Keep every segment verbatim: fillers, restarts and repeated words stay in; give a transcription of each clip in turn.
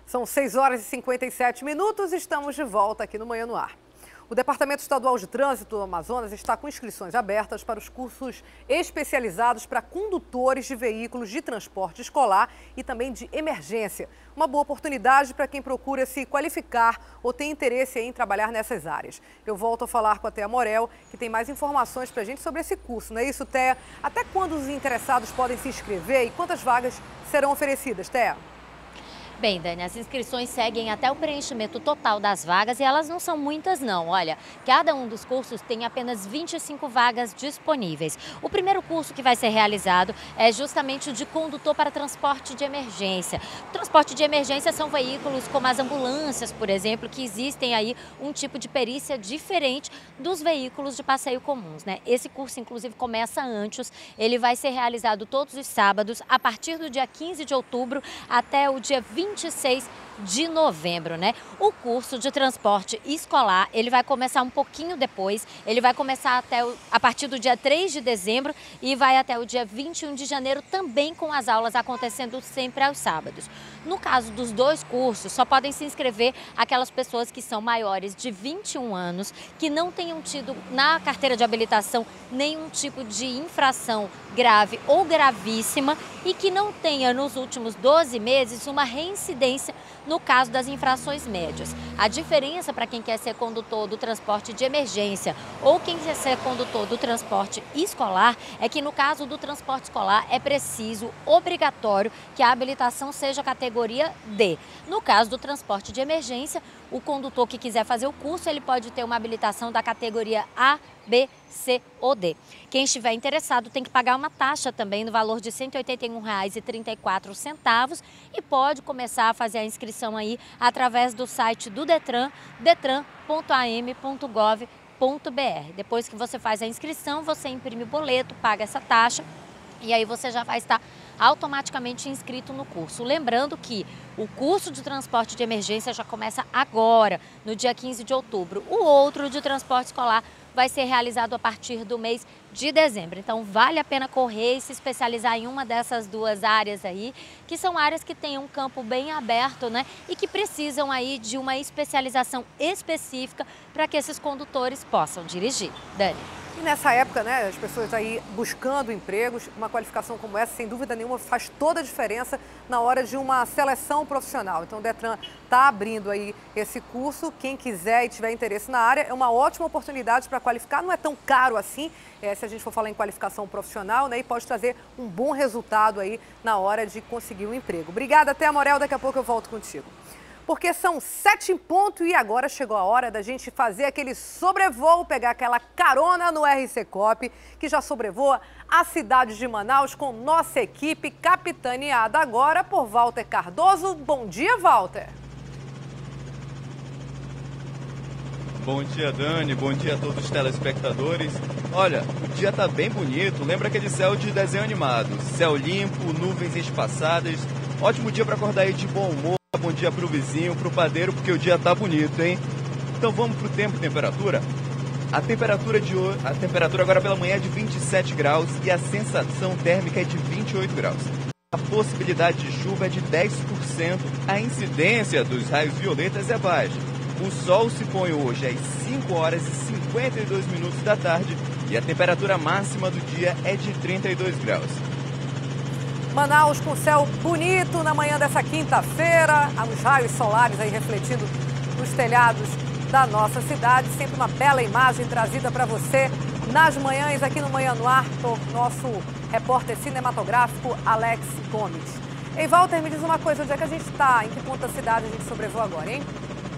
São seis horas e cinquenta e sete minutos e estamos de volta aqui no Manhã no Ar. O Departamento Estadual de Trânsito do Amazonas está com inscrições abertas para os cursos especializados para condutores de veículos de transporte escolar e também de emergência. Uma boa oportunidade para quem procura se qualificar ou tem interesse em trabalhar nessas áreas. Eu volto a falar com a Thea Morel, que tem mais informações para a gente sobre esse curso. Não é isso, Thea? Até quando os interessados podem se inscrever e quantas vagas serão oferecidas, Thea? Bem, Dani, as inscrições seguem até o preenchimento total das vagas e elas não são muitas não. Olha, cada um dos cursos tem apenas vinte e cinco vagas disponíveis. O primeiro curso que vai ser realizado é justamente o de condutor para transporte de emergência. O transporte de emergência são veículos como as ambulâncias, por exemplo, que existem aí um tipo de perícia diferente dos veículos de passeio comuns, né? Esse curso, inclusive, começa antes. Ele vai ser realizado todos os sábados, a partir do dia quinze de outubro até o dia vinte e seis de novembro, né? O curso de transporte escolar, ele vai começar um pouquinho depois, ele vai começar até o, a partir do dia três de dezembro e vai até o dia vinte e um de janeiro, também com as aulas acontecendo sempre aos sábados. No caso dos dois cursos, só podem se inscrever aquelas pessoas que são maiores de vinte e um anos, que não tenham tido na carteira de habilitação nenhum tipo de infração grave ou gravíssima e que não tenha nos últimos doze meses uma reincidência no caso das infrações médias. A diferença para quem quer ser condutor do transporte de emergência ou quem quer ser condutor do transporte escolar é que no caso do transporte escolar é preciso, obrigatório, que a habilitação seja categoria D. No caso do transporte de emergência, o condutor que quiser fazer o curso, ele pode ter uma habilitação da categoria A, B, C ou D. Quem estiver interessado tem que pagar uma taxa também no valor de cento e oitenta e um reais e trinta e quatro centavos e pode começar a fazer a inscrição aí através do site do Detran, detran ponto a m ponto gov ponto b r. Depois que você faz a inscrição, você imprime o boleto, paga essa taxa e aí você já vai estar automaticamente inscrito no curso. Lembrando que o curso de transporte de emergência já começa agora, no dia quinze de outubro. O outro de transporte escolar vai ser realizado a partir do mês de dezembro. Então, vale a pena correr e se especializar em uma dessas duas áreas aí, que são áreas que têm um campo bem aberto, né? E que precisam aí de uma especialização específica para que esses condutores possam dirigir. Dani. E nessa época, né, as pessoas aí buscando empregos, uma qualificação como essa, sem dúvida nenhuma, faz toda a diferença na hora de uma seleção profissional. Então, o Detran está abrindo aí esse curso. Quem quiser e tiver interesse na área, é uma ótima oportunidade para qualificar. Não é tão caro assim, é, se a gente for falar em qualificação profissional, né, e pode trazer um bom resultado aí na hora de conseguir um emprego. Obrigada, Thea Morel. Daqui a pouco eu volto contigo. Porque são sete em ponto e agora chegou a hora da gente fazer aquele sobrevoo, pegar aquela carona no R C Cop, que já sobrevoa a cidade de Manaus com nossa equipe, capitaneada agora por Walter Cardoso. Bom dia, Walter. Bom dia, Dani. Bom dia a todos os telespectadores. Olha, o dia tá bem bonito. Lembra aquele céu de desenho animado? Céu limpo, nuvens espaçadas. Ótimo dia para acordar aí de bom humor. Bom dia pro vizinho, pro padeiro, porque o dia tá bonito, hein? Então vamos pro tempo e temperatura? A temperatura de hoje, a temperatura agora pela manhã é de vinte e sete graus e a sensação térmica é de vinte e oito graus. A possibilidade de chuva é de dez por cento, a incidência dos raios violetas é baixa. O sol se põe hoje às cinco horas e cinquenta e dois minutos da tarde e a temperatura máxima do dia é de trinta e dois graus. Manaus com céu bonito na manhã dessa quinta-feira, os raios solares aí refletindo nos telhados da nossa cidade. Sempre uma bela imagem trazida para você nas manhãs aqui no Manhã no Ar, por nosso repórter cinematográfico Alex Gomes. Ei, Walter, me diz uma coisa, onde é que a gente está? Em que ponto da cidade a gente sobrevoa agora, hein?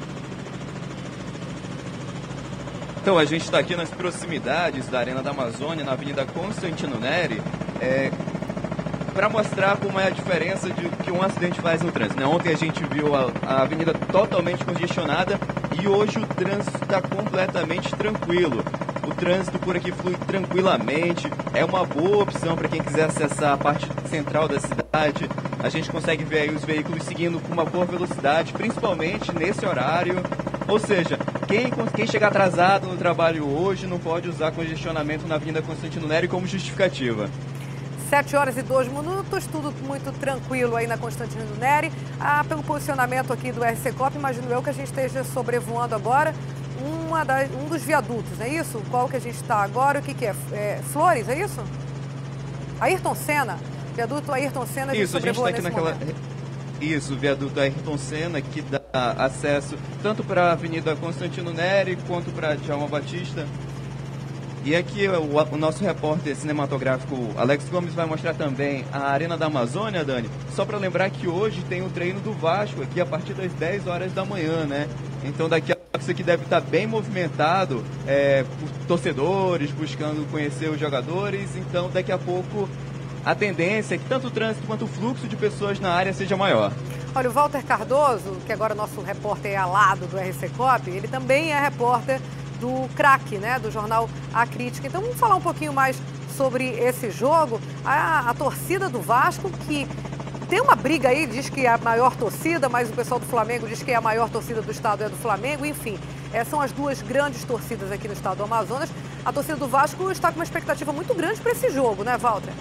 Então, a gente está aqui nas proximidades da Arena da Amazônia, na Avenida Constantino Neri, é... para mostrar como é a diferença de que um acidente faz no trânsito, né? Ontem a gente viu a, a avenida totalmente congestionada e hoje o trânsito está completamente tranquilo. O trânsito por aqui flui tranquilamente, é uma boa opção para quem quiser acessar a parte central da cidade. A gente consegue ver aí os veículos seguindo com uma boa velocidade, principalmente nesse horário. Ou seja, quem, quem chegar atrasado no trabalho hoje não pode usar congestionamento na Avenida Constantino Neri como justificativa. sete horas e dois minutos, tudo muito tranquilo aí na Constantino Neri. Ah, pelo posicionamento aqui do R C Cop, imagino eu que a gente esteja sobrevoando agora uma da, um dos viadutos, não é isso? Qual que a gente está agora? O que, que é? é? Flores, é isso? Ayrton Senna. Viaduto Ayrton Senna, a gente isso, a gente está aqui naquela... momento. Isso, o viaduto Ayrton Senna, que dá acesso tanto para a Avenida Constantino Neri quanto para Djalma Batista. E aqui o, o nosso repórter cinematográfico Alex Gomes vai mostrar também a Arena da Amazônia, Dani. Só para lembrar que hoje tem o treino do Vasco aqui a partir das dez horas da manhã, né? Então daqui a pouco isso aqui deve estar bem movimentado, é, por torcedores buscando conhecer os jogadores. Então daqui a pouco a tendência é que tanto o trânsito quanto o fluxo de pessoas na área seja maior. Olha, o Walter Cardoso, que agora é nosso repórter alado do R C Cop, ele também é repórter do Crack, né, do jornal A Crítica. Então vamos falar um pouquinho mais sobre esse jogo. A, a torcida do Vasco, que tem uma briga aí, diz que é a maior torcida, mas o pessoal do Flamengo diz que é a maior torcida do estado é do Flamengo. Enfim, é, são as duas grandes torcidas aqui no estado do Amazonas. A torcida do Vasco está com uma expectativa muito grande para esse jogo, né, Walter?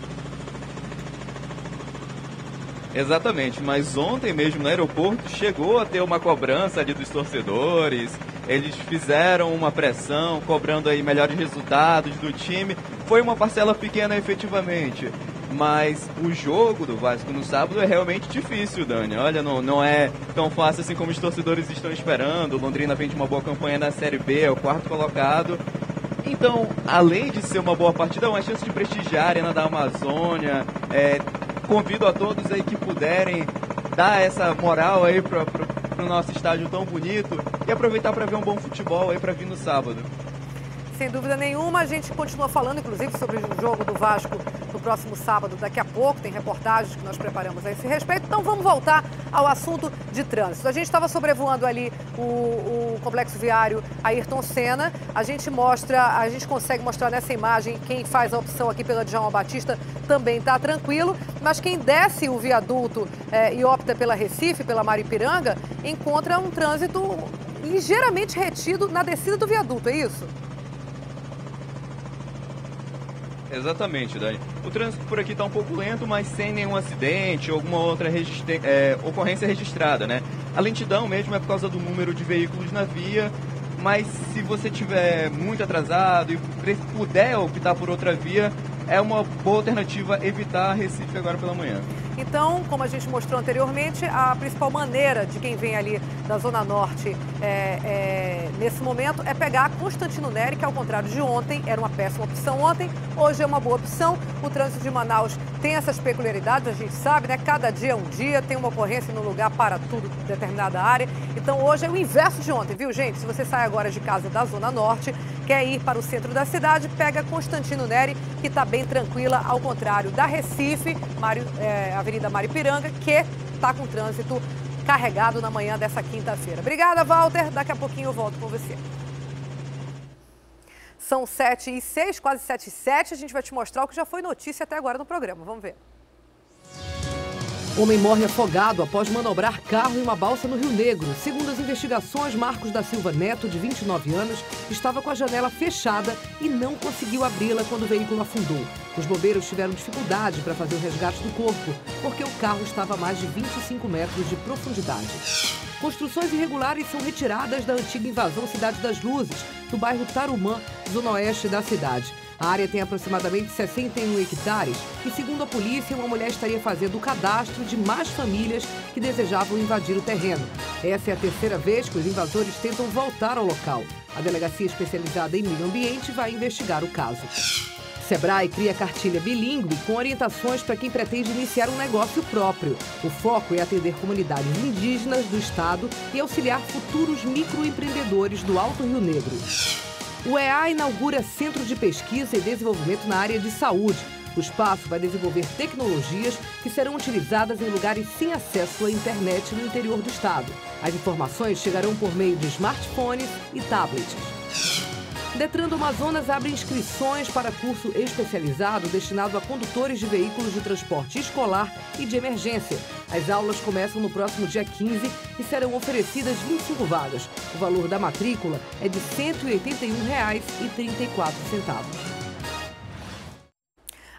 Exatamente, mas ontem mesmo no aeroporto chegou a ter uma cobrança ali dos torcedores. Eles fizeram uma pressão, cobrando aí melhores resultados do time. Foi uma parcela pequena efetivamente, mas o jogo do Vasco no sábado é realmente difícil, Dani. Olha, não, não é tão fácil assim como os torcedores estão esperando. O Londrina vem de uma boa campanha na Série B, é o quarto colocado. Então, além de ser uma boa partida, é uma chance de prestigiar a Arena da Amazônia. É, convido a todos aí que puderem dar essa moral aí para o nosso estádio tão bonito e aproveitar para ver um bom futebol aí para vir no sábado. Sem dúvida nenhuma, a gente continua falando, inclusive, sobre o jogo do Vasco no próximo sábado, daqui a pouco. Tem reportagens que nós preparamos a esse respeito. Então vamos voltar ao assunto de trânsito. A gente estava sobrevoando ali o, o complexo viário Ayrton Senna. A gente mostra, a gente consegue mostrar nessa imagem quem faz a opção aqui pela Djalma Batista também está tranquilo. Mas quem desce o viaduto é, e opta pela Recife, pela Maripiranga, encontra um trânsito ligeiramente retido na descida do viaduto, é isso? Exatamente, Dani. O trânsito por aqui está um pouco lento, mas sem nenhum acidente ou alguma outra é, ocorrência registrada, né? A lentidão mesmo é por causa do número de veículos na via, mas se você estiver muito atrasado e puder optar por outra via, é uma boa alternativa evitar Recife agora pela manhã. Então, como a gente mostrou anteriormente, a principal maneira de quem vem ali da Zona Norte é, é, nesse momento é pegar a Constantino Neri, que ao contrário de ontem, era uma péssima opção ontem, hoje é uma boa opção. O trânsito de Manaus tem essas peculiaridades, a gente sabe, né? Cada dia é um dia, tem uma ocorrência no lugar para tudo, determinada área. Então hoje é o inverso de ontem, viu, gente? Se você sai agora de casa da Zona Norte, quer ir para o centro da cidade, pega Constantino Neri, que está bem tranquila, ao contrário da Recife, Mário, é, Avenida Maripiranga, que está com trânsito carregado na manhã dessa quinta-feira. Obrigada, Walter. Daqui a pouquinho eu volto com você. São sete e seis, quase sete e sete. A gente vai te mostrar o que já foi notícia até agora no programa. Vamos ver. Homem morre afogado após manobrar carro em uma balsa no Rio Negro. Segundo as investigações, Marcos da Silva Neto, de vinte e nove anos, estava com a janela fechada e não conseguiu abri-la quando o veículo afundou. Os bombeiros tiveram dificuldade para fazer o resgate do corpo, porque o carro estava a mais de vinte e cinco metros de profundidade. Construções irregulares são retiradas da antiga invasão Cidade das Luzes, no bairro Tarumã, zona oeste da cidade. A área tem aproximadamente sessenta e um hectares e, segundo a polícia, uma mulher estaria fazendo o cadastro de mais famílias que desejavam invadir o terreno. Essa é a terceira vez que os invasores tentam voltar ao local. A delegacia especializada em meio ambiente vai investigar o caso. Sebrae cria cartilha bilíngue com orientações para quem pretende iniciar um negócio próprio. O foco é atender comunidades indígenas do estado e auxiliar futuros microempreendedores do Alto Rio Negro. O E A inaugura Centro de Pesquisa e Desenvolvimento na área de saúde. O espaço vai desenvolver tecnologias que serão utilizadas em lugares sem acesso à internet no interior do estado. As informações chegarão por meio de smartphones e tablets. Detran do Amazonas abre inscrições para curso especializado destinado a condutores de veículos de transporte escolar e de emergência. As aulas começam no próximo dia quinze e serão oferecidas vinte e cinco vagas. O valor da matrícula é de cento e oitenta e um reais e trinta e quatro centavos.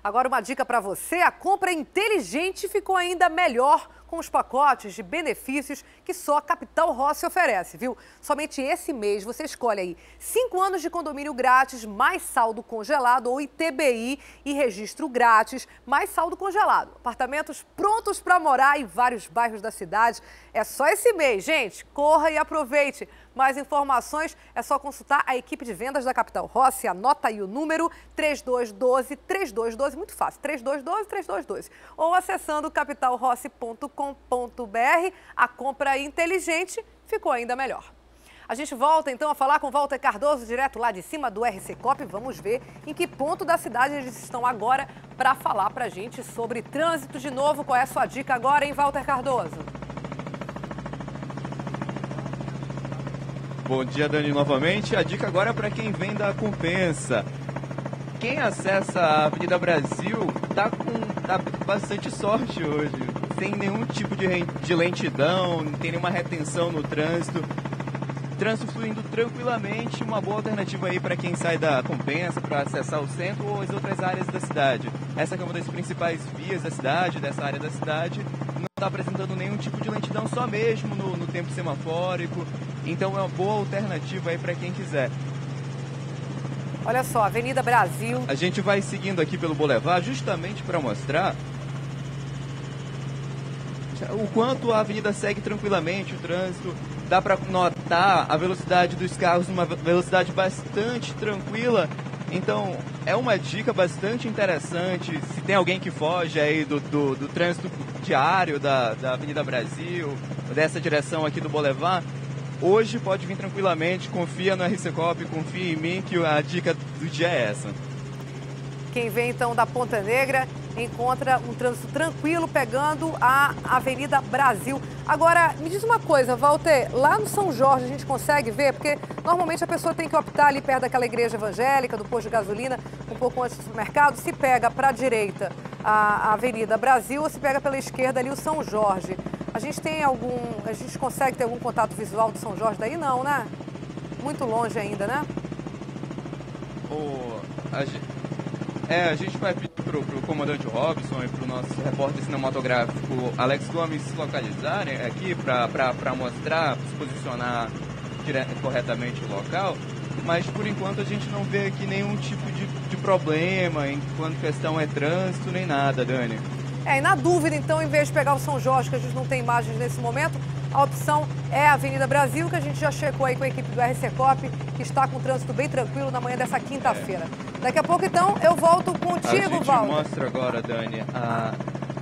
Agora uma dica para você, a compra inteligente ficou ainda melhor com os pacotes de benefícios que só a Capital Rossi oferece, viu? Somente esse mês você escolhe aí cinco anos de condomínio grátis, mais saldo congelado ou I T B I e registro grátis, mais saldo congelado. Apartamentos prontos para morar em vários bairros da cidade. É só esse mês, gente. Corra e aproveite. Mais informações é só consultar a equipe de vendas da Capital Rossi. Anota aí o número três dois um dois, três dois um dois, muito fácil, três dois um dois, três dois um dois. Ou acessando capital rossi ponto com ponto br. A compra inteligente ficou ainda melhor. A gente volta então a falar com Walter Cardoso, direto lá de cima do R C Cop. Vamos ver em que ponto da cidade eles estão agora para falar para a gente sobre trânsito de novo. Qual é a sua dica agora, hein, Walter Cardoso? Bom dia, Dani, novamente. A dica agora é para quem vem da Compensa. Quem acessa a Avenida Brasil tá com tá bastante sorte hoje. Sem nenhum tipo de, de lentidão, não tem nenhuma retenção no trânsito. Trânsito fluindo tranquilamente, uma boa alternativa aí para quem sai da Compensa para acessar o centro ou as outras áreas da cidade. Essa aqui é uma das principais vias da cidade, dessa área da cidade. Não está apresentando nenhum tipo de lentidão, só mesmo no, no tempo semafórico. Então é uma boa alternativa aí para quem quiser. Olha só, Avenida Brasil. A gente vai seguindo aqui pelo Boulevard justamente para mostrar o quanto a avenida segue tranquilamente, o trânsito. Dá para notar a velocidade dos carros numa velocidade bastante tranquila. Então é uma dica bastante interessante. Se tem alguém que foge aí do, do, do trânsito diário da, da Avenida Brasil, dessa direção aqui do Boulevard, hoje pode vir tranquilamente, confia no R C Cop, confia em mim que a dica do dia é essa. Quem vem então da Ponta Negra encontra um trânsito tranquilo pegando a Avenida Brasil. Agora, me diz uma coisa, Walter, lá no São Jorge a gente consegue ver? Porque normalmente a pessoa tem que optar ali perto daquela igreja evangélica, do posto de gasolina, um pouco antes do supermercado, se pega para a direita a Avenida Brasil ou se pega pela esquerda ali o São Jorge. A gente tem algum, a gente consegue ter algum contato visual do São Jorge daí? Não, né? Muito longe ainda, né? Oh, a gente, é, a gente vai pedir para o comandante Robson e para o nosso repórter cinematográfico Alex Gomes se localizarem aqui para mostrar, se posicionar direto, corretamente o local. Mas, por enquanto, a gente não vê aqui nenhum tipo de, de problema, enquanto questão é trânsito nem nada, Dani. É, e na dúvida, então, em vez de pegar o São Jorge, que a gente não tem imagens nesse momento, a opção é a Avenida Brasil, que a gente já checou aí com a equipe do R C Cop, que está com o trânsito bem tranquilo na manhã dessa quinta-feira. É. Daqui a pouco, então, eu volto contigo, Walter. A gente mostra agora, Dani, a...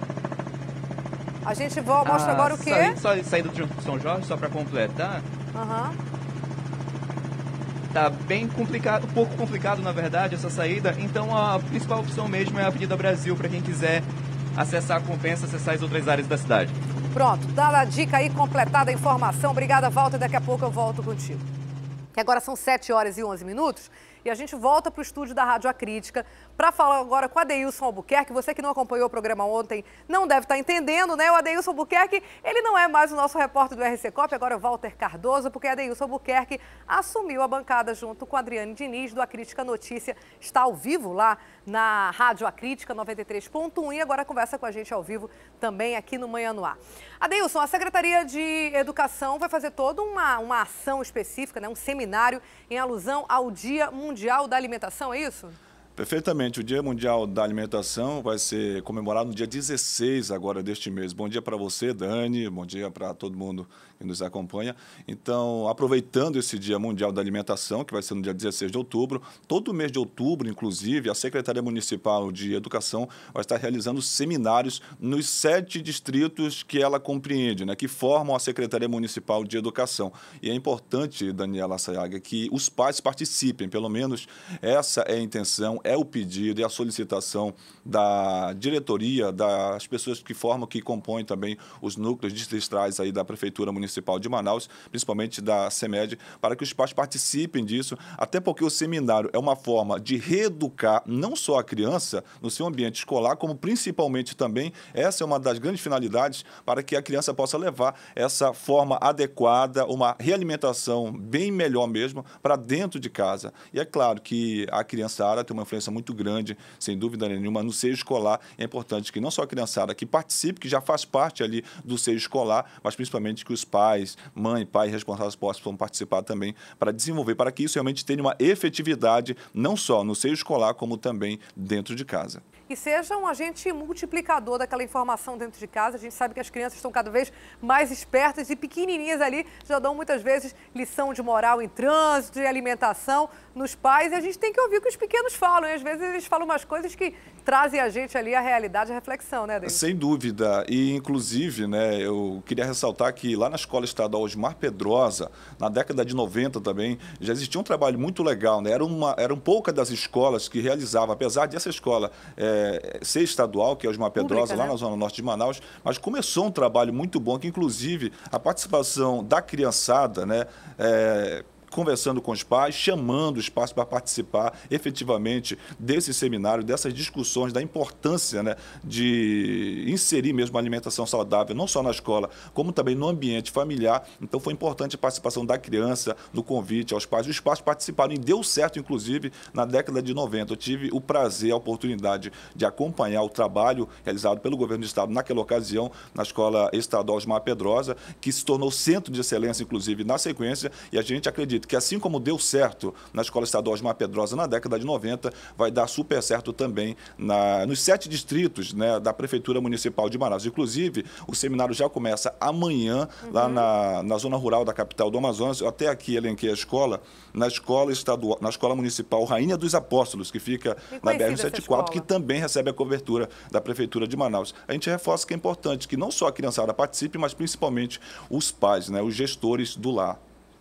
A gente mostra a agora o quê? Saída, saída do São Jorge, só para completar. Aham. Uhum. Tá bem complicado, um pouco complicado, na verdade, essa saída. Então, a principal opção mesmo é a Avenida Brasil, para quem quiser acessar a Compensa, acessar as outras áreas da cidade. Pronto, dada a dica aí, completada a informação. Obrigada, Walter. Daqui a pouco eu volto contigo. Que agora são sete horas e onze minutos. E a gente volta para o estúdio da Rádio Acrítica para falar agora com o Adeilson Albuquerque. Você que não acompanhou o programa ontem não deve estar entendendo, né? O Adeilson Albuquerque, ele não é mais o nosso repórter do R C Cop, agora é o Walter Cardoso, porque Adeilson Albuquerque assumiu a bancada junto com a Adriane Diniz, do Acrítica Notícia. Está ao vivo lá na Rádio Acrítica noventa e três ponto um e agora conversa com a gente ao vivo também aqui no Manhã no Ar. Adeilson, a Secretaria de Educação vai fazer toda uma, uma ação específica, né? Um seminário em alusão ao Dia Mundial da Alimentação, é isso? Perfeitamente. O Dia Mundial da Alimentação vai ser comemorado no dia dezesseis agora deste mês. Bom dia para você, Dani. Bom dia para todo mundo que nos acompanha. Então, aproveitando esse Dia Mundial da Alimentação, que vai ser no dia dezesseis de outubro, todo mês de outubro, inclusive, a Secretaria Municipal de Educação vai estar realizando seminários nos sete distritos que ela compreende, né, que formam a Secretaria Municipal de Educação. E é importante, Daniela Sayaga, que os pais participem, pelo menos essa é a intenção, é o pedido, é a solicitação da diretoria, das pessoas que formam, que compõem também os núcleos distritais aí da Prefeitura Municipal de Manaus, principalmente da CEMED, para que os pais participem disso, até porque o seminário é uma forma de reeducar não só a criança no seu ambiente escolar, como principalmente também, essa é uma das grandes finalidades, para que a criança possa levar essa forma adequada, uma realimentação bem melhor mesmo, para dentro de casa. E é claro que a criançada tem uma influência muito grande, sem dúvida nenhuma, no seio escolar. É importante que não só a criançada que participe, que já faz parte ali do seio escolar, mas principalmente que os pais, mãe, pai, responsáveis possam participar também para desenvolver, para que isso realmente tenha uma efetividade, não só no seio escolar, como também dentro de casa. E seja um agente multiplicador daquela informação dentro de casa. A gente sabe que as crianças estão cada vez mais espertas e pequenininhas ali já dão muitas vezes lição de moral em trânsito, de alimentação nos pais. E a gente tem que ouvir o que os pequenos falam. E às vezes eles falam umas coisas que trazem a gente ali a realidade, a reflexão, né, David? Sem dúvida. E, inclusive, né, eu queria ressaltar que lá na Escola Estadual Osmar Pedrosa, na década de noventa também, já existia um trabalho muito legal, né? Era uma, eram poucas das escolas que realizavam, apesar dessa escola é, ser estadual, que é Osmar Pedrosa, Pública, lá né? na Zona Norte de Manaus, mas começou um trabalho muito bom, que inclusive a participação da criançada, né, é, conversando com os pais, chamando os pais para participar efetivamente desse seminário, dessas discussões, da importância, né, de inserir mesmo a alimentação saudável, não só na escola, como também no ambiente familiar. Então foi importante a participação da criança, no convite aos pais. Os pais participaram e deu certo, inclusive, na década de noventa. Eu tive o prazer, a oportunidade de acompanhar o trabalho realizado pelo governo do estado naquela ocasião, na Escola Estadual Osmar Pedrosa, que se tornou centro de excelência, inclusive, na sequência, e a gente acredita que assim como deu certo na Escola Estadual Osmar Pedrosa na década de noventa, vai dar super certo também na, nos sete distritos, né, da Prefeitura Municipal de Manaus. Inclusive, o seminário já começa amanhã, uhum. lá na, na zona rural da capital do Amazonas. Eu até aqui elenquei a escola, na Escola Estadual, na Escola Municipal Rainha dos Apóstolos, que fica na B R cento e quatro, que também recebe a cobertura da Prefeitura de Manaus. A gente reforça que é importante que não só a criançada participe, mas principalmente os pais, né, os gestores do lar.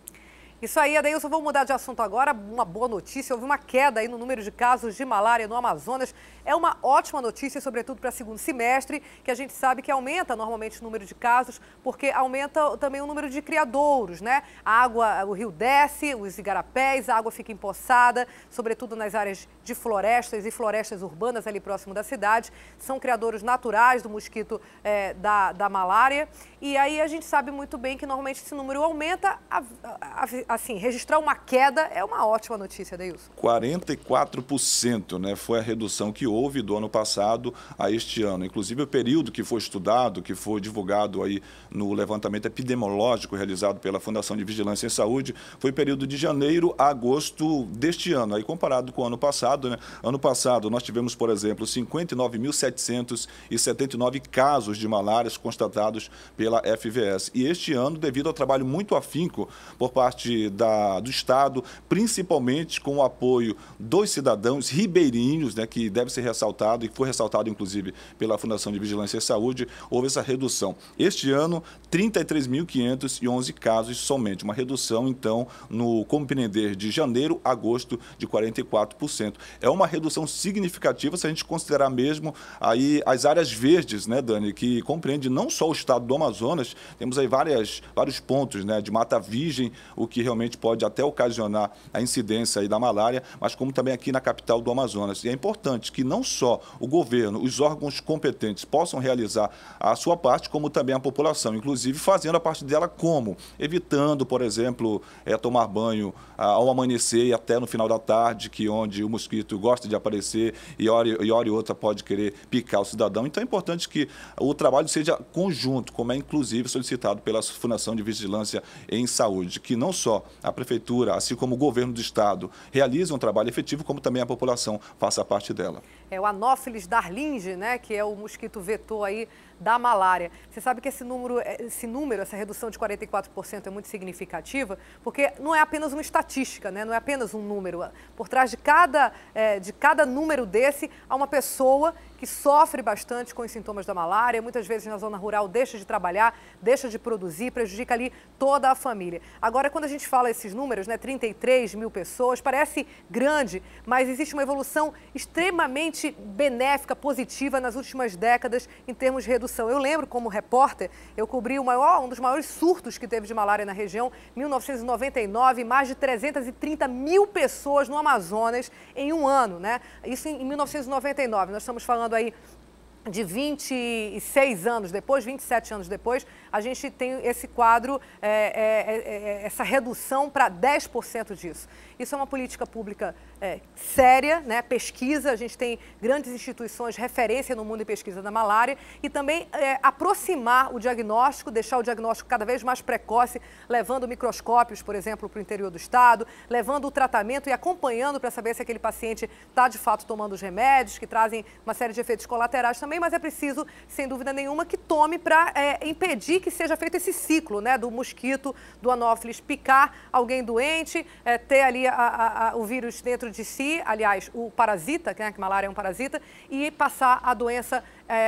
Isso aí, Adeilson, vamos mudar de assunto agora. Uma boa notícia, houve uma queda aí no número de casos de malária no Amazonas. É uma ótima notícia, sobretudo para segundo semestre, que a gente sabe que aumenta normalmente o número de casos, porque aumenta também o número de criadouros, né? A água, o rio desce, os igarapés, a água fica empoçada, sobretudo nas áreas de florestas e florestas urbanas ali próximo da cidade. São criadouros naturais do mosquito é, da, da malária. E aí a gente sabe muito bem que normalmente esse número aumenta. A, a, a, assim, registrar uma queda é uma ótima notícia, Adeilson. quarenta e quatro por cento, né, foi a redução que houve do ano passado a este ano. Inclusive, o período que foi estudado, que foi divulgado aí no levantamento epidemiológico realizado pela Fundação de Vigilância em Saúde, foi o período de janeiro a agosto deste ano. Aí, comparado com o ano passado, né, ano passado nós tivemos, por exemplo, cinquenta e nove mil setecentos e setenta e nove casos de malária constatados pela F V S. E este ano, devido ao trabalho muito afinco por parte Da, do Estado, principalmente com o apoio dos cidadãos ribeirinhos, né, que deve ser ressaltado, e foi ressaltado, inclusive, pela Fundação de Vigilância e Saúde, houve essa redução. Este ano, trinta e três mil quinhentos e onze casos somente, uma redução, então, no compreender de janeiro a agosto de quarenta e quatro por cento. É uma redução significativa se a gente considerar mesmo aí as áreas verdes, né, Dani, que compreende não só o estado do Amazonas, temos aí várias, vários pontos, né, de mata virgem, o que realmente pode até ocasionar a incidência aí da malária, mas como também aqui na capital do Amazonas. E é importante que não só o governo, os órgãos competentes possam realizar a sua parte, como também a população, inclusive fazendo a parte dela como? Evitando, por exemplo, é, tomar banho ao amanhecer e até no final da tarde, que onde o mosquito gosta de aparecer e hora e, hora e outra pode querer picar o cidadão. Então é importante que o trabalho seja conjunto, como é inclusive solicitado pela Fundação de Vigilância em Saúde, que não só a Prefeitura, assim como o governo do Estado, realizem um trabalho efetivo, como também a população faça parte dela. É o Anopheles darlinge, né, que é o mosquito vetor aí da malária. Você sabe que esse número, esse número, essa redução de quarenta e quatro por cento é muito significativa, porque não é apenas uma estatística, né, não é apenas um número. Por trás de cada, é, de cada número desse, há uma pessoa que sofre bastante com os sintomas da malária, muitas vezes na zona rural deixa de trabalhar, deixa de produzir, prejudica ali toda a família. Agora, quando a gente fala esses números, né, trinta e três mil pessoas, parece grande, mas existe uma evolução extremamente benéfica, positiva nas últimas décadas em termos de redução. Eu lembro, como repórter, eu cobri o maior, um dos maiores surtos que teve de malária na região, mil novecentos e noventa e nove, mais de trezentas e trinta mil pessoas no Amazonas em um ano, né? Isso em mil novecentos e noventa e nove, nós estamos falando aí de vinte e seis anos depois, vinte e sete anos depois, a gente tem esse quadro, é, é, é, essa redução para dez por cento disso. Isso é uma política pública é, séria, né, pesquisa, a gente tem grandes instituições, referência no mundo em pesquisa da malária, e também é, aproximar o diagnóstico, deixar o diagnóstico cada vez mais precoce, levando microscópios, por exemplo, para o interior do estado, levando o tratamento e acompanhando para saber se aquele paciente está de fato tomando os remédios, que trazem uma série de efeitos colaterais também, mas é preciso, sem dúvida nenhuma, que tome para é, impedir que seja feito esse ciclo, né, do mosquito, do anófilis picar alguém doente, é, ter ali a, a, a, o vírus dentro de si, aliás, o parasita, né, que a malária é um parasita, e passar a doença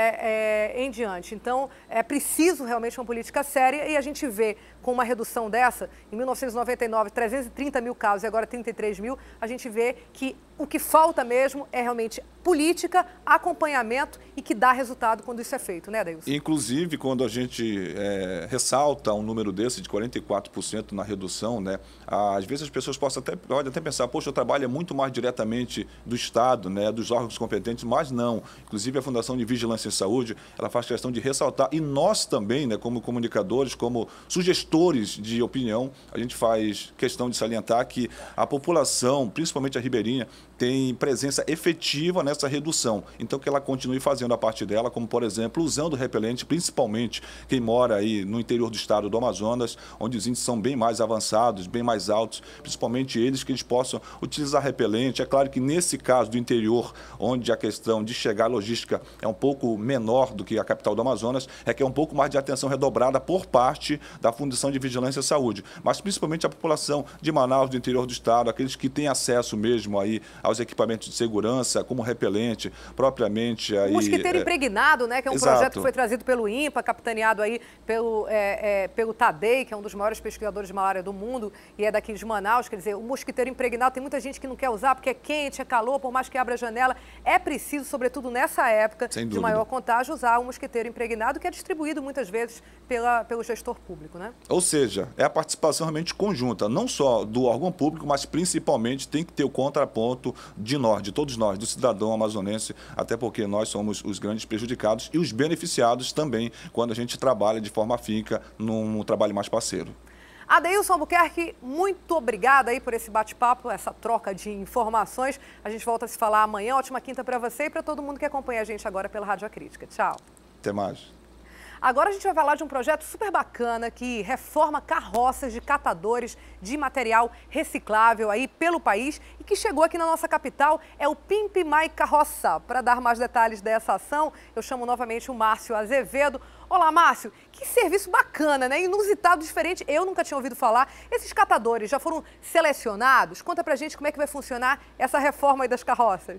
é, é, em diante. Então, é preciso realmente uma política séria e a gente vê com uma redução dessa, em mil novecentos e noventa e nove, trezentos e trinta mil casos e agora trinta e três mil, a gente vê que o que falta mesmo é realmente política, acompanhamento e que dá resultado quando isso é feito, né, Adeilson? Inclusive, quando a gente é, ressalta um número desse de quarenta e quatro por cento na redução, né, às vezes as pessoas possam até, podem até pensar, poxa, eu trabalho muito mais diretamente do Estado, né, dos órgãos competentes, mas não. Inclusive, a Fundação de Vigilância em Saúde, ela faz questão de ressaltar, e nós também, né, como comunicadores, como sugestores de opinião, a gente faz questão de salientar que a população, principalmente a ribeirinha, tem presença efetiva nessa redução. Então, que ela continue fazendo a parte dela, como, por exemplo, usando repelente, principalmente quem mora aí no interior do estado do Amazonas, onde os índices são bem mais avançados, bem mais altos, principalmente eles, que eles possam utilizar repelente. É claro que nesse caso do interior, onde a questão de chegar à logística é um pouco menor do que a capital do Amazonas, é que é um pouco mais de atenção redobrada por parte da Fundação de Vigilância e Saúde, mas principalmente a população de Manaus, do interior do estado, aqueles que têm acesso mesmo aí aos equipamentos de segurança, como repelente, propriamente aí... O mosquiteiro é... impregnado, né, que é um Exato. projeto que foi trazido pelo INPA, capitaneado aí pelo, é, é, pelo Tadei, que é um dos maiores pesquisadores de malária do mundo e é daqui de Manaus. Quer dizer, o mosquiteiro impregnado, tem muita gente que não quer usar porque é quente, é calor, por mais que abra a janela. É preciso, sobretudo nessa época de maior contágio, usar o mosquiteiro impregnado, que é distribuído muitas vezes pela, pelo gestor público, né? Ou seja, é a participação realmente conjunta, não só do órgão público, mas principalmente tem que ter o contraponto de nós, de todos nós, do cidadão amazonense, até porque nós somos os grandes prejudicados e os beneficiados também quando a gente trabalha de forma afinca num trabalho mais parceiro. Adeilson Albuquerque, muito obrigada aí por esse bate-papo, essa troca de informações. A gente volta a se falar amanhã. Ótima quinta para você e para todo mundo que acompanha a gente agora pela Rádio Acrítica. Tchau. Até mais. Agora a gente vai falar de um projeto super bacana que reforma carroças de catadores de material reciclável aí pelo país e que chegou aqui na nossa capital, é o Pimp My Carroça. Para dar mais detalhes dessa ação, eu chamo novamente o Márcio Azevedo. Olá, Márcio, que serviço bacana, né? Inusitado, diferente, eu nunca tinha ouvido falar. Esses catadores já foram selecionados? Conta pra gente como é que vai funcionar essa reforma aí das carroças.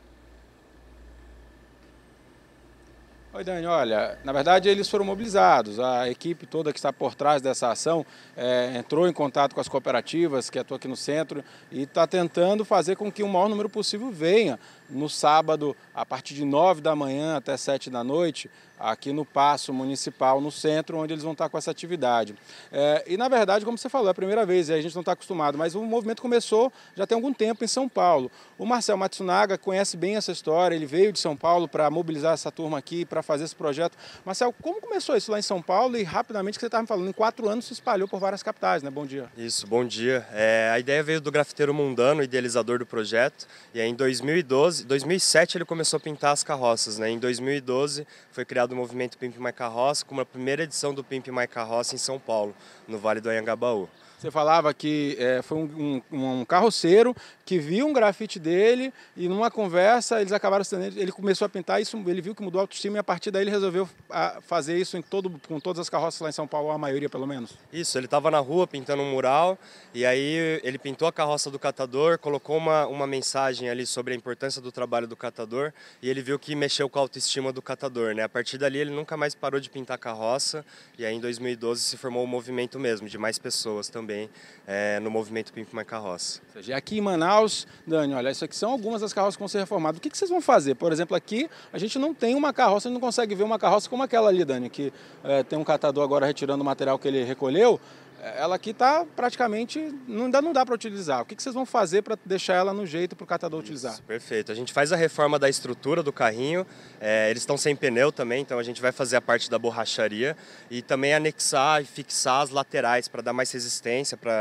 Oi, Dani. Olha, na verdade eles foram mobilizados, a equipe toda que está por trás dessa ação é, entrou em contato com as cooperativas que atuam aqui no centro e está tentando fazer com que o maior número possível venha no sábado, a partir de nove da manhã até sete da noite, aqui no Paço Municipal, no centro, onde eles vão estar com essa atividade. É, e, na verdade, como você falou, é a primeira vez, e a gente não está acostumado, mas o movimento começou já tem algum tempo em São Paulo. O Marcel Matsunaga conhece bem essa história, ele veio de São Paulo para mobilizar essa turma aqui, para fazer esse projeto. Marcel, como começou isso lá em São Paulo e, rapidamente, que você estava me falando, em quatro anos se espalhou por várias capitais, né? Bom dia. Isso, bom dia. É, a ideia veio do grafiteiro Mundano, idealizador do projeto, e aí em dois mil e doze, dois mil e sete ele começou a pintar as carroças, né? Em dois mil e doze foi criado o movimento Pimp My Carroça, com a primeira edição do Pimp My Carroça em São Paulo, no Vale do Anhangabaú. Você falava que é, foi um, um, um carroceiro que viu um grafite dele e numa conversa eles acabaram sendo, ele começou a pintar isso, ele viu que mudou a autoestima e a partir daí ele resolveu a, fazer isso em todo, com todas as carroças lá em São Paulo, a maioria pelo menos. Isso, ele estava na rua pintando um mural e aí ele pintou a carroça do catador, colocou uma, uma mensagem ali sobre a importância do trabalho do catador e ele viu que mexeu com a autoestima do catador, né? A partir dali ele nunca mais parou de pintar a carroça e aí em dois mil e doze se formou um movimento mesmo, de mais pessoas também é, no movimento Pimp My Carroça. Ou seja, aqui em Manaus, Dani, olha, isso aqui são algumas das carroças que vão ser reformadas. O que, que vocês vão fazer? Por exemplo, aqui a gente não tem uma carroça, a gente não consegue ver uma carroça como aquela ali, Dani, que é, tem um catador agora retirando o material que ele recolheu. Ela aqui está praticamente, não dá, não dá para utilizar. O que, que vocês vão fazer para deixar ela no jeito para o catador Isso, utilizar? Perfeito. A gente faz a reforma da estrutura do carrinho, é, eles estão sem pneu também, então a gente vai fazer a parte da borracharia e também anexar e fixar as laterais para dar mais resistência, para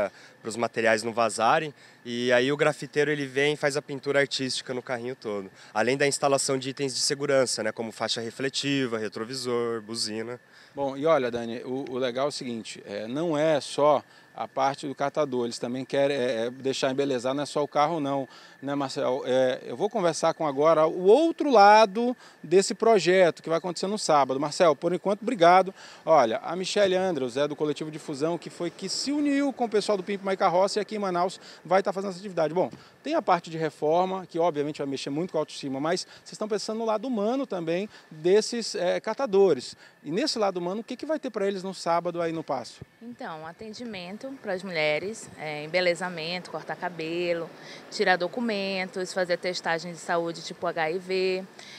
para os materiais não vazarem. E aí o grafiteiro ele vem e faz a pintura artística no carrinho todo. Além da instalação de itens de segurança, né, como faixa refletiva, retrovisor, buzina. Bom, e olha, Dani, o, o legal é o seguinte, é, não é só a parte do catador, eles também querem é, deixar embelezar, não é só o carro não, né, Marcel? É, eu vou conversar com agora o outro lado desse projeto que vai acontecer no sábado. Marcel, por enquanto, obrigado. Olha, a Michele Andrews é do Coletivo Difusão, que foi que se uniu com o pessoal do Pimp My Carroça e aqui em Manaus vai estar fazendo essa atividade. Bom, tem a parte de reforma, que obviamente vai mexer muito com a autoestima, mas vocês estão pensando no lado humano também desses é, catadores. E nesse lado humano, o que, que vai ter para eles no sábado aí no Passo? Então, atendimento para as mulheres, é, embelezamento, cortar cabelo, tirar documentos, fazer testagem de saúde tipo H I V.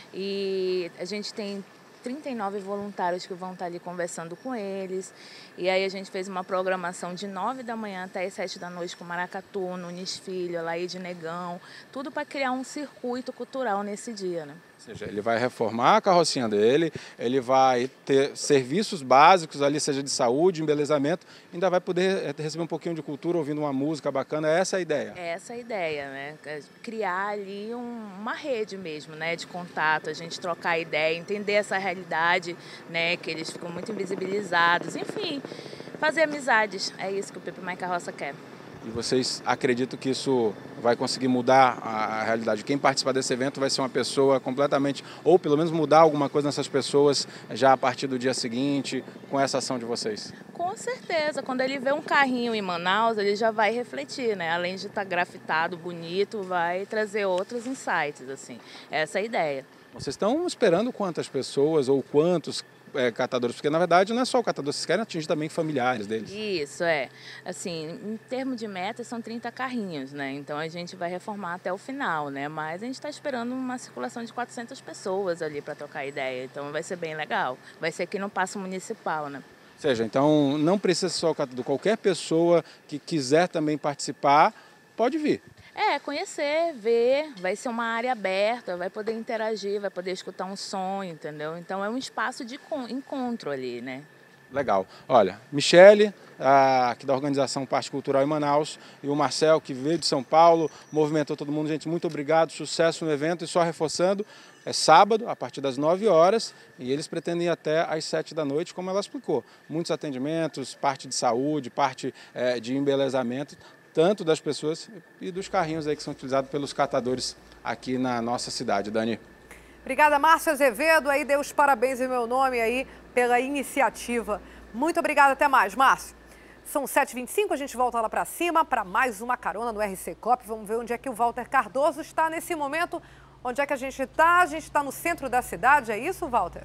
E a gente tem trinta e nove voluntários que vão estar ali conversando com eles. E aí a gente fez uma programação de nove da manhã até as sete da noite com Maracatu, Nunes Filho, Laíde Negão, tudo para criar um circuito cultural nesse dia, né? Ou seja, ele vai reformar a carrocinha dele, ele vai ter serviços básicos ali, seja de saúde, embelezamento, ainda vai poder receber um pouquinho de cultura ouvindo uma música bacana, essa é a ideia? É essa a ideia, né? Criar ali um, uma rede mesmo, né, de contato, a gente trocar ideia, entender essa realidade, né, que eles ficam muito invisibilizados, enfim, fazer amizades, é isso que o Pimp My Carroça quer. E vocês acreditam que isso vai conseguir mudar a realidade? Quem participar desse evento vai ser uma pessoa completamente, ou pelo menos mudar alguma coisa nessas pessoas já a partir do dia seguinte, com essa ação de vocês? Com certeza, quando ele vê um carrinho em Manaus, ele já vai refletir, né? Além de estar grafitado, bonito, vai trazer outros insights, assim. Essa é a ideia. Vocês estão esperando quantas pessoas ou quantos É, catadores, porque na verdade não é só o catador, vocês querem atingir também familiares deles. Isso, é. Assim, em termos de meta são trinta carrinhos, né? Então a gente vai reformar até o final, né? Mas a gente está esperando uma circulação de quatrocentas pessoas ali para trocar ideia, então vai ser bem legal. Vai ser aqui no Paço Municipal, né? Ou seja, então não precisa só o catador, qualquer pessoa que quiser também participar, pode vir. É, conhecer, ver, vai ser uma área aberta, vai poder interagir, vai poder escutar um som, entendeu? Então é um espaço de encontro ali, né? Legal. Olha, Michele, aqui da Organização Parte Cultural em Manaus, e o Marcel, que veio de São Paulo, movimentou todo mundo. Gente, muito obrigado, sucesso no evento. E só reforçando, é sábado, a partir das nove horas, e eles pretendem ir até às sete da noite, como ela explicou. Muitos atendimentos, parte de saúde, parte é, de embelezamento, tanto das pessoas e dos carrinhos aí que são utilizados pelos catadores aqui na nossa cidade. Dani. Obrigada, Márcio Azevedo, aí deu os parabéns em meu nome aí pela iniciativa. Muito obrigada, até mais, Márcio. São sete e vinte e cinco, a gente volta lá para cima para mais uma carona no R C Cop. Vamos ver onde é que o Walter Cardoso está nesse momento. Onde é que a gente está? A gente está no centro da cidade, é isso, Walter?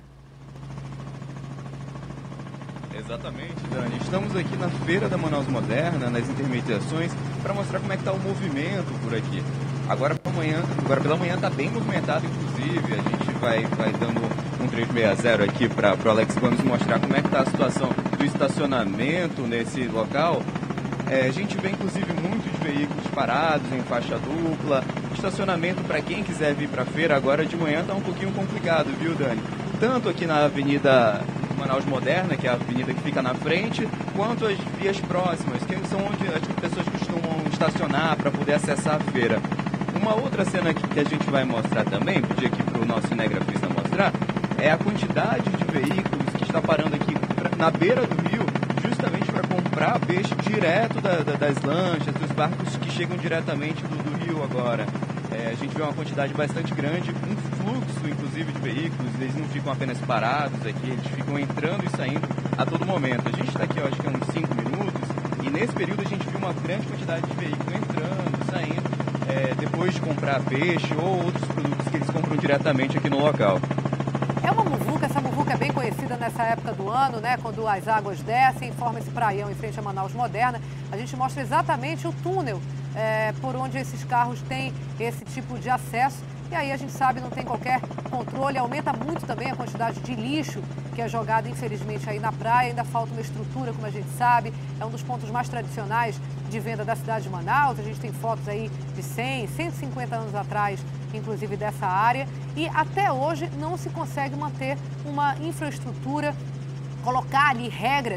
Exatamente, Dani. Estamos aqui na Feira da Manaus Moderna, nas intermediações, para mostrar como é que está o movimento por aqui. Agora pela manhã, agora pela manhã está bem movimentado, inclusive. A gente vai, vai dando um três seis zero aqui para o Alex Gomes mostrar como é que está a situação do estacionamento nesse local. É, a gente vê inclusive muitos veículos parados em faixa dupla. Estacionamento para quem quiser vir para a feira agora de manhã está um pouquinho complicado, viu, Dani? Tanto aqui na Avenida Manaus Moderna, que é a avenida que fica na frente, quanto as vias próximas, que são onde as pessoas costumam estacionar para poder acessar a feira. Uma outra cena que a gente vai mostrar também, pedir aqui para o nosso cinegrafista mostrar, é a quantidade de veículos que está parando aqui na beira do rio, justamente para comprar peixe direto da, da, das lanchas, dos barcos que chegam diretamente do, do rio agora. É, a gente vê uma quantidade bastante grande, um fluxo, inclusive, de veículos, eles não ficam apenas parados aqui, eles ficam entrando e saindo a todo momento. A gente está aqui, eu acho que há uns cinco minutos, e nesse período a gente viu uma grande quantidade de veículos entrando, saindo, é, depois de comprar peixe ou outros produtos que eles compram diretamente aqui no local. É uma muvuca, essa muvuca é bem conhecida nessa época do ano, né? Quando as águas descem, forma esse praião em frente a Manaus Moderna. A gente mostra exatamente o túnel é, por onde esses carros têm esse tipo de acesso. E aí a gente sabe, não tem qualquer controle, aumenta muito também a quantidade de lixo que é jogado, infelizmente, aí na praia. Ainda falta uma estrutura, como a gente sabe, é um dos pontos mais tradicionais de venda da cidade de Manaus. A gente tem fotos aí de cem, cento e cinquenta anos atrás, inclusive dessa área. E até hoje não se consegue manter uma infraestrutura, colocar ali regras que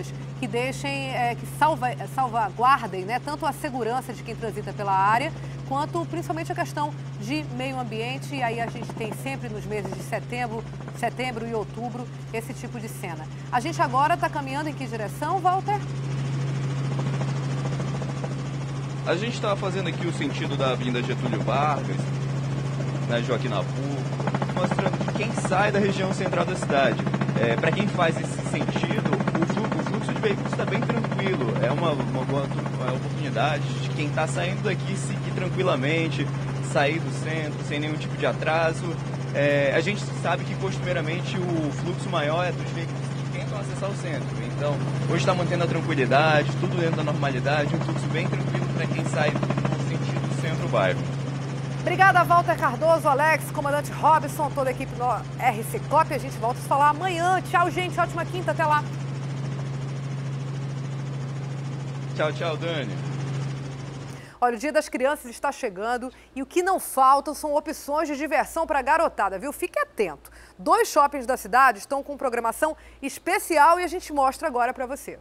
que deixem, é, que salva, salvaguardem, né, tanto a segurança de quem transita pela área, quanto principalmente a questão de meio ambiente. E aí a gente tem sempre nos meses de setembro, setembro e outubro esse tipo de cena. A gente agora está caminhando em que direção, Walter? A gente está fazendo aqui o sentido da Avenida Getúlio Vargas, na Joaquim Nabuco, mostrando que quem sai da região central da cidade, é, para quem faz esse sentido, o fluxo, o fluxo de veículos está bem tranquilo. É uma, uma boa uma oportunidade de quem está saindo daqui seguir tranquilamente, sair do centro sem nenhum tipo de atraso. É, a gente sabe que costumeiramente o fluxo maior é dos veículos que tentam acessar o centro. Então, hoje está mantendo a tranquilidade, tudo dentro da normalidade, um fluxo bem tranquilo para quem sai no sentido centro-bairro. Obrigada, Walter Cardoso, Alex, comandante Robson, toda a equipe do R C Cop. A gente volta a se falar amanhã. Tchau, gente. Ótima quinta. Até lá. Tchau, tchau, Dani. Olha, o Dia das Crianças está chegando e o que não faltam são opções de diversão para a garotada, viu? Fique atento. Dois shoppings da cidade estão com programação especial e a gente mostra agora para você.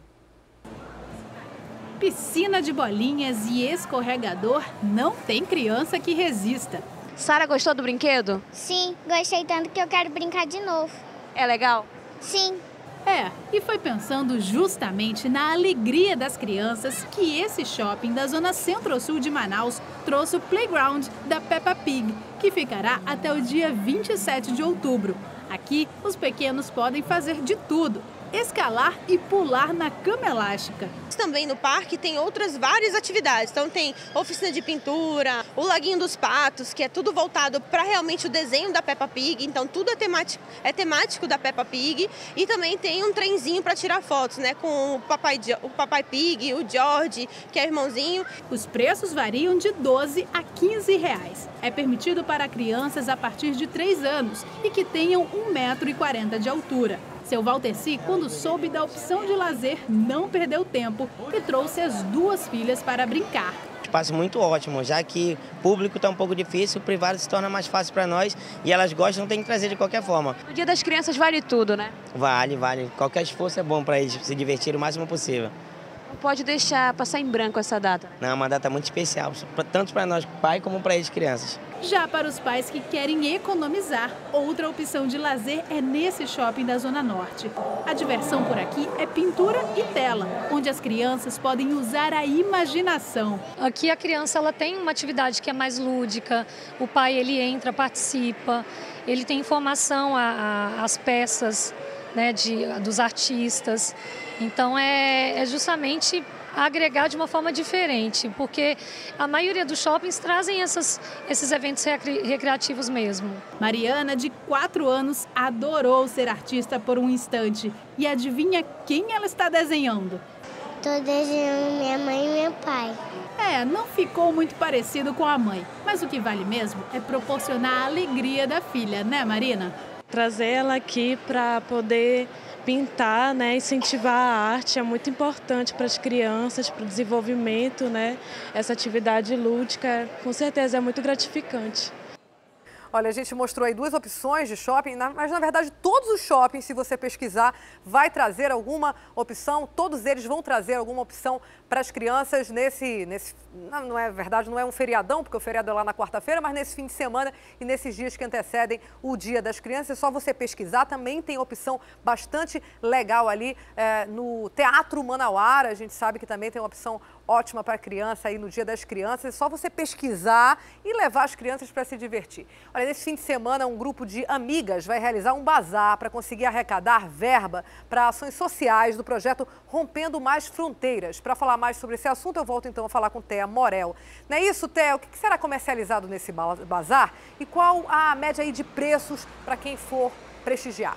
Piscina de bolinhas e escorregador, não tem criança que resista. Sara, gostou do brinquedo? Sim, gostei tanto que eu quero brincar de novo. É legal? Sim. É, e foi pensando justamente na alegria das crianças que esse shopping da zona centro-sul de Manaus trouxe o Playground da Peppa Pig, que ficará até o dia vinte e sete de outubro. Aqui, os pequenos podem fazer de tudo: escalar e pular na cama elástica. Também no parque tem outras várias atividades. Então tem oficina de pintura, o Laguinho dos Patos, que é tudo voltado para realmente o desenho da Peppa Pig. Então tudo é temático, é temático da Peppa Pig. E também tem um trenzinho para tirar fotos, né? Com o papai, o papai Pig, o George, que é irmãozinho. Os preços variam de doze a quinze reais. É permitido para crianças a partir de três anos e que tenham um metro e quarenta de altura. Seu Valteci, quando soube da opção de lazer, não perdeu tempo e trouxe as duas filhas para brincar. Espaço muito ótimo, já que público está um pouco difícil, o privado se torna mais fácil para nós e elas gostam, não tem que trazer de qualquer forma. O Dia das Crianças vale tudo, né? Vale, vale. Qualquer esforço é bom para eles se divertirem o máximo possível. Não pode deixar passar em branco essa data. Não, é uma data muito especial, tanto para nós pai como para eles crianças. Já para os pais que querem economizar, outra opção de lazer é nesse shopping da Zona Norte. A diversão por aqui é pintura e tela, onde as crianças podem usar a imaginação. Aqui a criança ela tem uma atividade que é mais lúdica, o pai ele entra, participa, ele tem informação às peças, né, de, dos artistas. Então é, é justamente agregar de uma forma diferente, porque a maioria dos shoppings trazem essas, esses eventos recri, recreativos mesmo. Mariana, de quatro anos, adorou ser artista por um instante. E adivinha quem ela está desenhando? Estou desenhando minha mãe e meu pai. É, não ficou muito parecido com a mãe, mas o que vale mesmo é proporcionar a alegria da filha, né, Marina? Trazer ela aqui para poder pintar, né, incentivar a arte é muito importante para as crianças, para o desenvolvimento, né? Essa atividade lúdica, com certeza, é muito gratificante. Olha, a gente mostrou aí duas opções de shopping, mas na verdade todos os shoppings, se você pesquisar, vai trazer alguma opção, todos eles vão trazer alguma opção para as crianças nesse, nesse, não é verdade, não é um feriadão, porque o feriado é lá na quarta-feira, mas nesse fim de semana e nesses dias que antecedem o Dia das Crianças, é só você pesquisar, também tem opção bastante legal ali é, no Teatro Manauara, a gente sabe que também tem uma opção ótima para a criança aí no Dia das Crianças, é só você pesquisar e levar as crianças para se divertir. Olha, nesse fim de semana, um grupo de amigas vai realizar um bazar para conseguir arrecadar verba para ações sociais do projeto Rompendo Mais Fronteiras. Para falar mais sobre esse assunto, eu volto então a falar com Thea Morel. Não é isso, Thea? O que será comercializado nesse bazar e qual a média aí de preços para quem for prestigiar?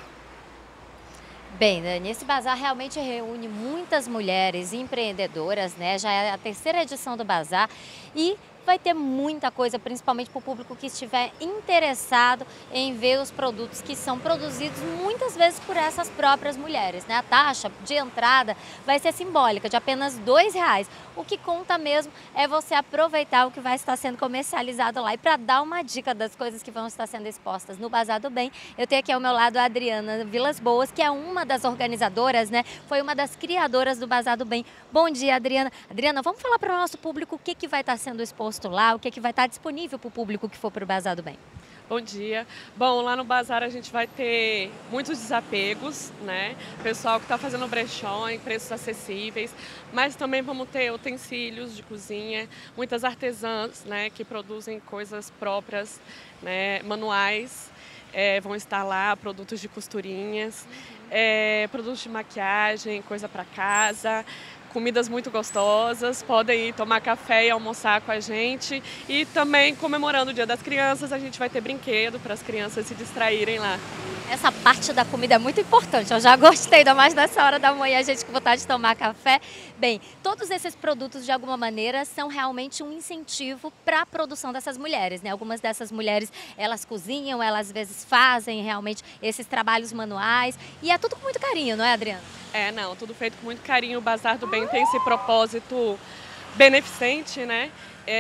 Bem, Dani, esse bazar realmente reúne muitas mulheres empreendedoras, né? Já é a terceira edição do bazar e vai ter muita coisa, principalmente para o público que estiver interessado em ver os produtos que são produzidos muitas vezes por essas próprias mulheres, né? A taxa de entrada vai ser simbólica, de apenas dois reais. O que conta mesmo é você aproveitar o que vai estar sendo comercializado lá. E para dar uma dica das coisas que vão estar sendo expostas no Bazar do Bem, eu tenho aqui ao meu lado a Adriana Vilas Boas, que é uma das organizadoras, né? Foi uma das criadoras do Bazar do Bem. Bom dia, Adriana. Adriana, vamos falar para o nosso público o que, que vai estar sendo exposto lá, o que, que vai estar disponível para o público que for para o Bazar do Bem. Bom dia. Bom, lá no Bazar a gente vai ter muitos desapegos, né? Pessoal que está fazendo brechó em preços acessíveis, mas também vamos ter utensílios de cozinha, muitas artesãs, né, que produzem coisas próprias, né, manuais, é, vão estar lá, produtos de costurinhas, é, produtos de maquiagem, coisa para casa, comidas muito gostosas, podem ir tomar café e almoçar com a gente. E também, comemorando o Dia das Crianças, a gente vai ter brinquedo para as crianças se distraírem lá. Essa parte da comida é muito importante, eu já gostei, ainda mais nessa hora da manhã, a gente com vontade de tomar café. Bem, todos esses produtos, de alguma maneira, são realmente um incentivo para a produção dessas mulheres, né? Algumas dessas mulheres, elas cozinham, elas às vezes fazem realmente esses trabalhos manuais, e é tudo com muito carinho, não é, Adriana? É, não, tudo feito com muito carinho. O Bazar do Bem tem esse propósito beneficente, né?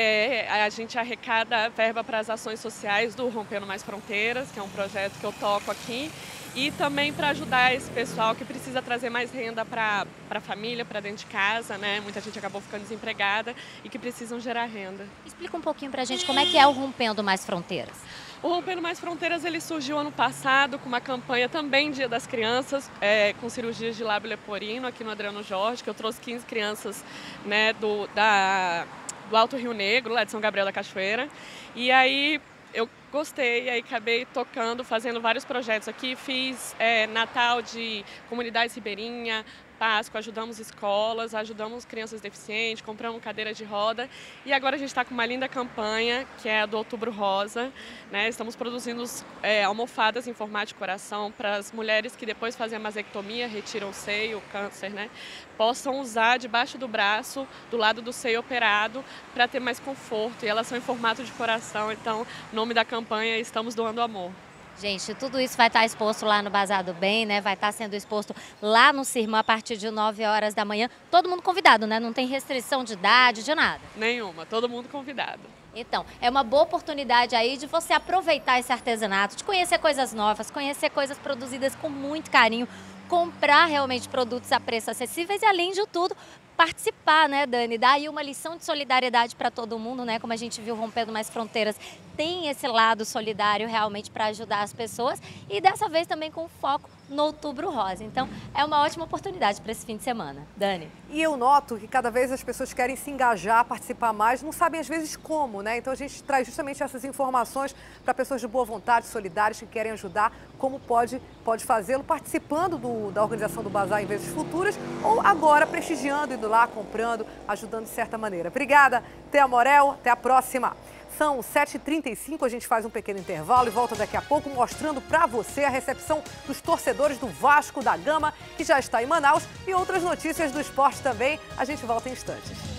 É, a gente arrecada verba para as ações sociais do Rompendo Mais Fronteiras, que é um projeto que eu toco aqui, e também para ajudar esse pessoal que precisa trazer mais renda para a família, para dentro de casa, né? Muita gente acabou ficando desempregada e que precisam gerar renda. Explica um pouquinho para a gente como é que é o Rompendo Mais Fronteiras. O Rompendo Mais Fronteiras ele surgiu ano passado com uma campanha também Dia das Crianças, é, com cirurgias de lábio leporino aqui no Adriano Jorge, que eu trouxe quinze crianças, né, do, da, do Alto Rio Negro, lá de São Gabriel da Cachoeira. E aí eu gostei, e aí acabei tocando, fazendo vários projetos aqui. Fiz é, Natal de comunidades ribeirinha, Páscoa, ajudamos escolas, ajudamos crianças deficientes, compramos cadeiras de roda. E agora a gente está com uma linda campanha, que é a do Outubro Rosa, né? Estamos produzindo é, almofadas em formato de coração para as mulheres que depois fazem a mastectomia, retiram o seio, o câncer, né? Possam usar debaixo do braço, do lado do seio operado, para ter mais conforto. E elas são em formato de coração, então o nome da campanha é Estamos Doando Amor. Gente, tudo isso vai estar exposto lá no Bazar do Bem, né? Vai estar sendo exposto lá no Cirmã a partir de nove horas da manhã. Todo mundo convidado, né? Não tem restrição de idade, de nada. Nenhuma, todo mundo convidado. Então, é uma boa oportunidade aí de você aproveitar esse artesanato, de conhecer coisas novas, conhecer coisas produzidas com muito carinho, comprar realmente produtos a preço acessíveis e, além de tudo, participar, né, Dani? Dar aí uma lição de solidariedade para todo mundo, né? Como a gente viu, Rompendo Mais Fronteiras tem esse lado solidário realmente para ajudar as pessoas, e dessa vez também com foco no Outubro Rosa. Então, é uma ótima oportunidade para esse fim de semana. Dani? E eu noto que cada vez as pessoas querem se engajar, participar mais, não sabem às vezes como, né? Então a gente traz justamente essas informações para pessoas de boa vontade, solidárias, que querem ajudar, como pode, pode fazê-lo participando do, da organização do Bazar em vezes futuras, ou agora prestigiando, indo lá, comprando, ajudando de certa maneira. Obrigada, Thea Morel, até a próxima. São sete e trinta e cinco, a gente faz um pequeno intervalo e volta daqui a pouco mostrando para você a recepção dos torcedores do Vasco da Gama, que já está em Manaus, e outras notícias do esporte também. A gente volta em instantes.